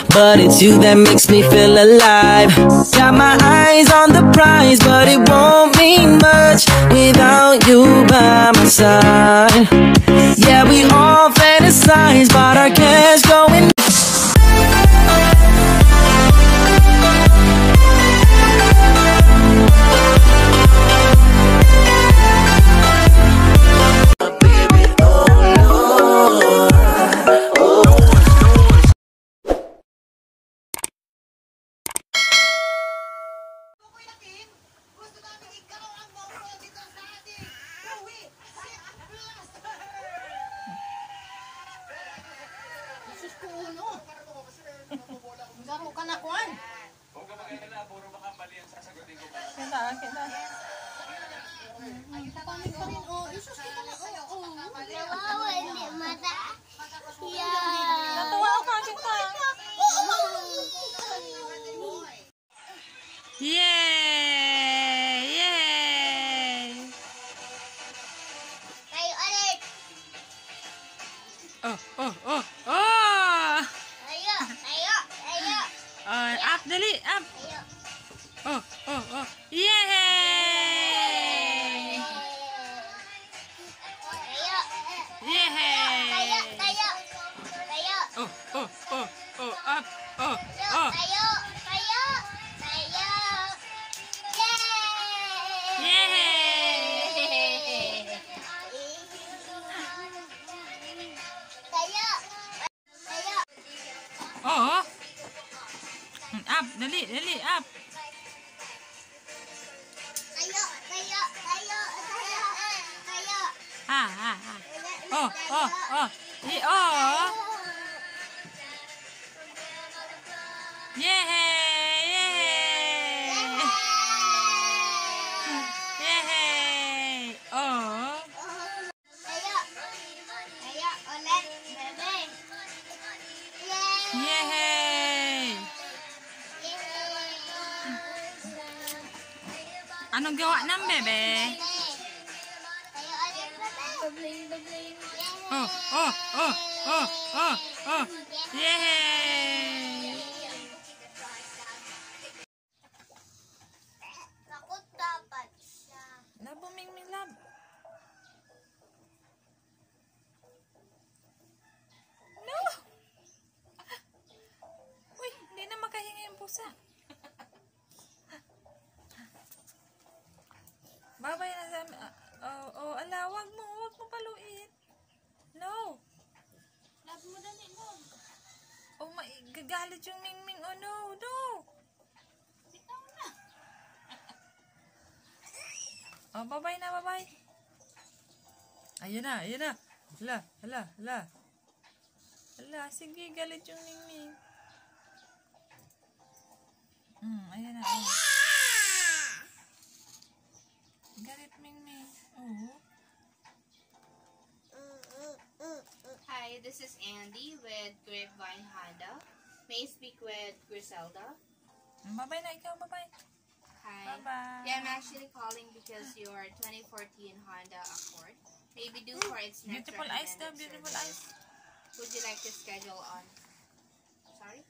but it's you that makes me feel alive. Got my eyes on the prize, but it won't mean much without you by my side. Yeah, we all fantasize about our cash going. Garo ka na kuan. Huwag ka mag-alala, puro baka mali ang sasagutin ko. Kita. Ay, tapanin pa rin. Oh, isus kita na. Oh, wow, hindi mata. Yeah. Natuwa ka kita. Yay! Yay! Tayo ulit. Oh! Tayo. Up, dali, up. Tayo. Oh. Yay! Yay! Tayo. Up. Tayo. Yay! Oh. Up, dali, up. Ha. Oh. Yay! Oh. Yay! Anong gawa ng bebe? Oh. Yay! Takot dapat siya. Labo, Mingming, lab. No! Uy, hindi na makahinga yung pusa. Babay na sa... ala, wag mo paluin. No. Love mo dali mo. Oh, gagalit yung Mingming. Oh, no. Bitaw na. Oh, babay na. Ayun na. Hala. Hala, sige, galit yung Mingming. Ayan na. Galit Mingming. Oh. Hi, this is Andy with Grapevine Honda. May I speak with Griselda? Babay na ikaw, babay. Hi. Bye-bye. Yeah, I'm actually calling because your 2014 Honda Accord may be due for its next Beautiful eyes daw, recommended beautiful service. eyes. Would you like to schedule on? Sorry?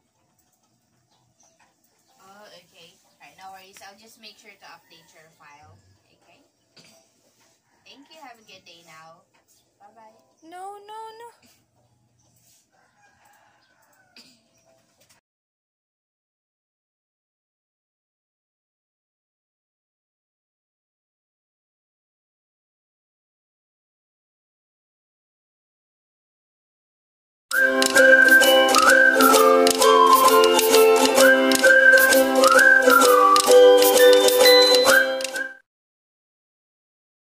Oh, okay. Alright, no worries. I'll just make sure to update your file. Okay? Thank you. Have a good day now. Bye-bye. No.